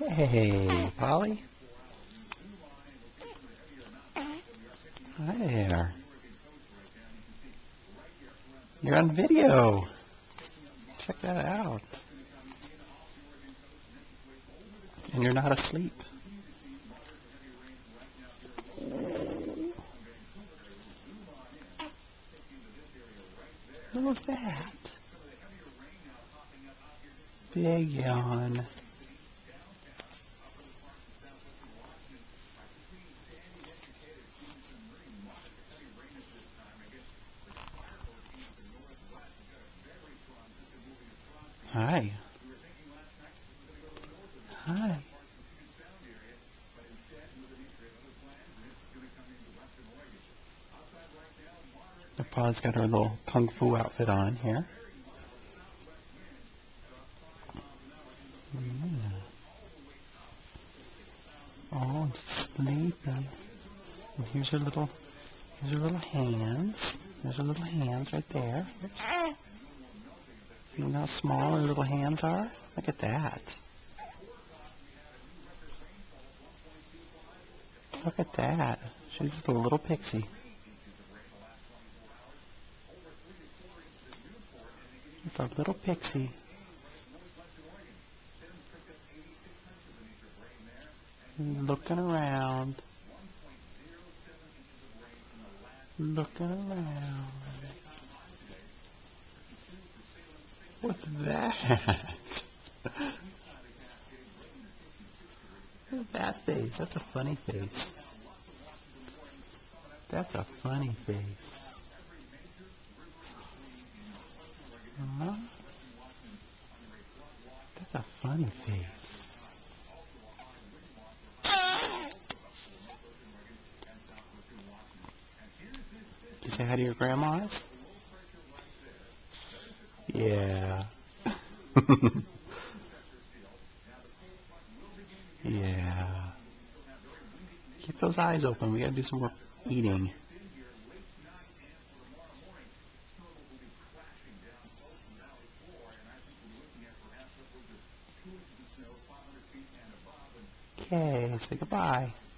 Hey, Polly. Hi there. You're on video. Check that out. And you're not asleep. What was that? Big yawn. Hi. Hi. Paul's got her little kung fu outfit on here. Yeah. Oh, sleepy. And here's her little hands. There's her little hands right there. Oops. See how small her little hands are? Look at that. Look at that. She's just a little pixie. It's a little pixie. Looking around. Looking around. What's that? Look at that face. That's a funny face. That's a funny face. Huh? That's a funny face. Did you say hi to your grandmas? Yeah. Yeah. Keep those eyes open. We gotta do some more eating. Okay, say goodbye.